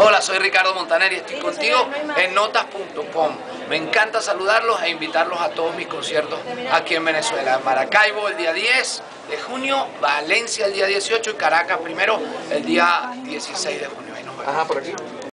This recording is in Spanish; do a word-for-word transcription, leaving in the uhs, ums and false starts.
Hola, soy Ricardo Montaner y estoy contigo en notas punto com. Me encanta saludarlos e invitarlos a todos mis conciertos aquí en Venezuela. Maracaibo el día diez de junio, Valencia el día dieciocho y Caracas primero el día dieciséis de junio. Ahí nos vemos. Ajá, por aquí.